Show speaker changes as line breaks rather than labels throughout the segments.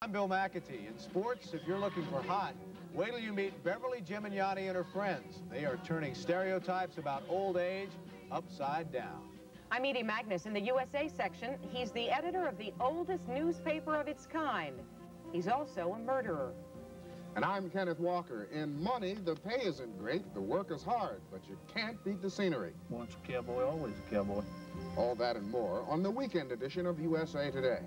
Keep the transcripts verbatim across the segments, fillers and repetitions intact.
I'm Bill McAtee. In sports, if you're looking for hot, wait till you meet Beverly Gimignani and her friends. They are turning stereotypes about old age upside down.
I'm Edie Magnus in the U S A section. He's the editor of the oldest newspaper of its kind. He's also a murderer.
And I'm Kenneth Walker. In money, the pay isn't great, the work is hard, but you can't beat the scenery.
Once a cowboy, always a cowboy.
All that and more on the weekend edition of U S A Today.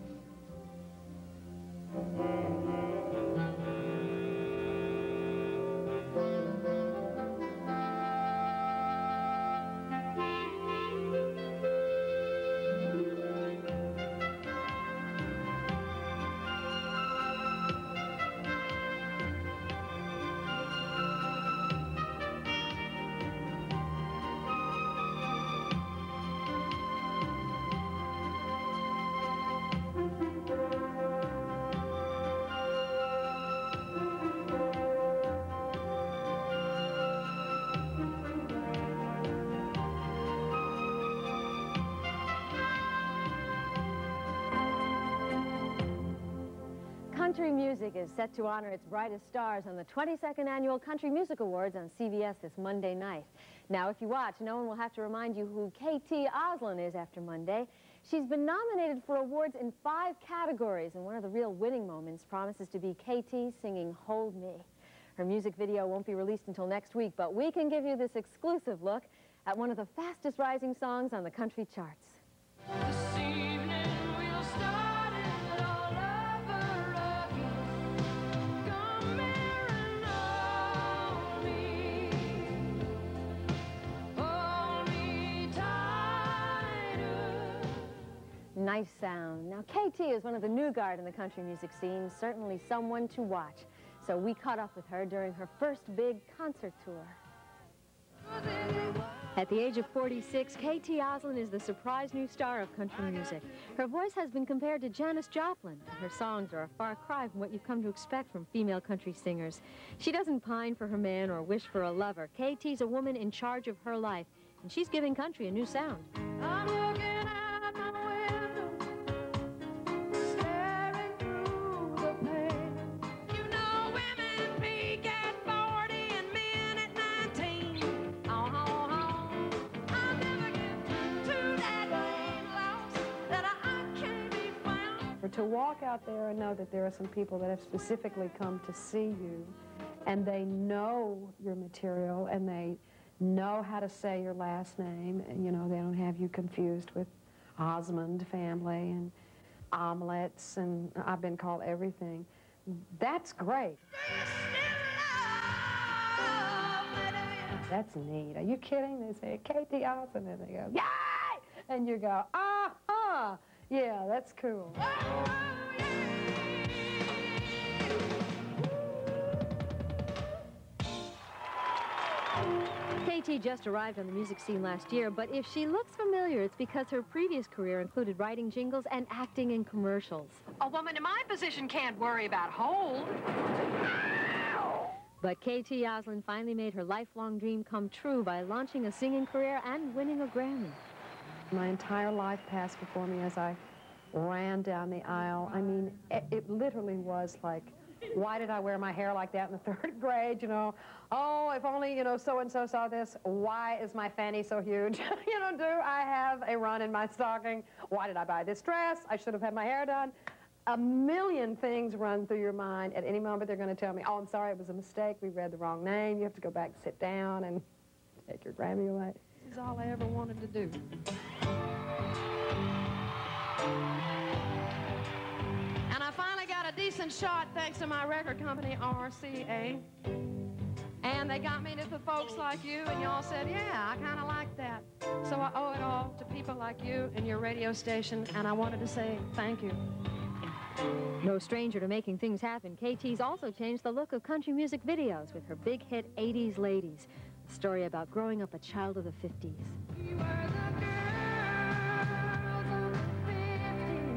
Country music is set to honor its brightest stars on the twenty-second Annual Country Music Awards on C B S this Monday night. Now, if you watch, no one will have to remind you who K T Oslin is after Monday. She's been nominated for awards in five categories, and one of the real winning moments promises to be K T singing Hold Me. Her music video won't be released until next week, but we can give you this exclusive look at one of the fastest rising songs on the country charts.
This evening we'll start it all over again. Come here and hold me. Hold me tighter.
Nice sound. Now, K T is one of the new guard in the country music scene, certainly someone to watch. So we caught up with her during her first big concert tour. At the age of forty-six, K T Oslin is the surprise new star of country music. Her voice has been compared to Janis Joplin, and her songs are a far cry from what you've come to expect from female country singers. She doesn't pine for her man or wish for a lover. K T's a woman in charge of her life, and she's giving country a new sound.
I'm looking out my window, staring through the pane. You know women peak at forty and men at nineteen. Oh, oh, oh. I'll never get to that lane lost that I can't be found.
For to walk out there and know that there are some people that have specifically come to see you, and they know your material, and they know how to say your last name, and you know, they don't have you confused with Osmond family and omelets, and I've been called everything. That's great. That's neat. Are you kidding? They say, K T Oslin, and they go, yay! And you go, ah-ha! Yeah, that's cool.
K T just arrived on the music scene last year, but if she looks familiar, it's because her previous career included writing jingles and acting in commercials.
A woman in my position can't worry about hold.
But K T Oslin finally made her lifelong dream come true by launching a singing career and winning a Grammy.
My entire life passed before me as I ran down the aisle. I mean, it, it literally was like, why did I wear my hair like that in the third grade, you know? Oh, if only, you know, so-and-so saw this. Why is my fanny so huge? You know, do I have a run in my stocking? Why did I buy this dress? I should have had my hair done. A million things run through your mind. At any moment, they're going to tell me, oh, I'm sorry, it was a mistake. We read the wrong name. You have to go back and sit down and take your Grammy away. This is all I ever wanted to do.
And I finally got a decent shot thanks to my record company, R C A. And they got me to the folks like you, and y'all said, yeah, I kind of like that. So I owe it all to people like you and your radio station, and I wanted to say thank you.
No stranger to making things happen, K T's also changed the look of country music videos with her big hit eighties Ladies, a story about growing up a child of the fifties.
We were the girls of the fifties.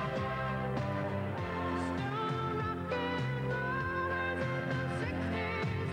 Stone rock and rollers in the sixties,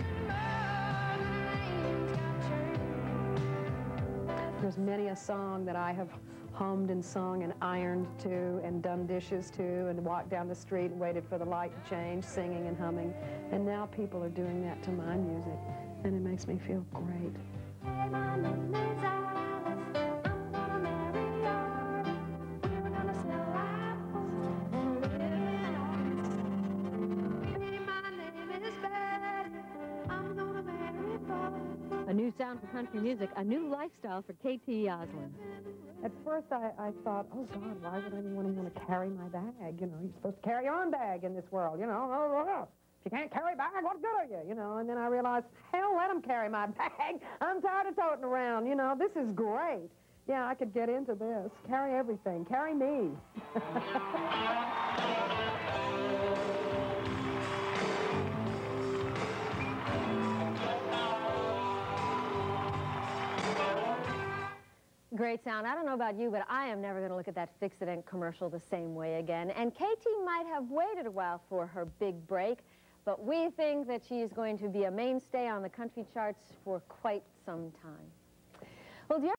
and Merlin got changed.
There's many a song that I have hummed and sung and ironed to and done dishes to and walked down the street and waited for the light to change, singing and humming. And now people are doing that to my music, and it makes me feel great.
Hey, my name is Alice. I'm gonna marry you. We're gonna sell apples and live in Oslin. Hey, my name is Betty. I'm gonna marry Bob.
A new sound for country music, a new lifestyle for K T Oslin.
At first I, I thought, oh God, why would anyone want to carry my bag? You know, you're supposed to carry your own bag in this world, you know. If you can't carry a bag, what good are you? You know, and then I realized, hell, let them carry my bag. I'm tired of toting around, you know. This is great. Yeah, I could get into this. Carry everything. Carry me.
Great sound. I don't know about you, but I am never going to look at that Fix-It commercial the same way again. And K T might have waited a while for her big break, but we think that she is going to be a mainstay on the country charts for quite some time. Well, do you